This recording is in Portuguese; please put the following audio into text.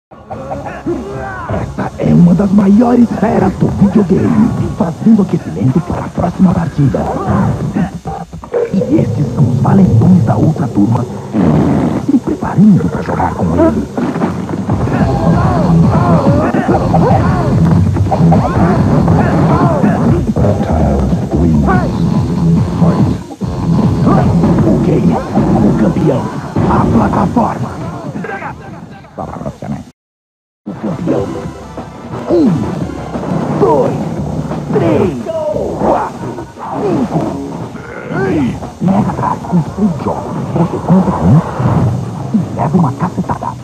Essa é uma das maiores feras do videogame, fazendo aquecimento para a próxima partida. E estes são os valentões da outra turma, se preparando para jogar com ele. Ok, o campeão, a plataforma. O campeão. 1, 2, 3, 4, 5. Mega Drive com 6 jogos. Você compra um e leva uma cacetada.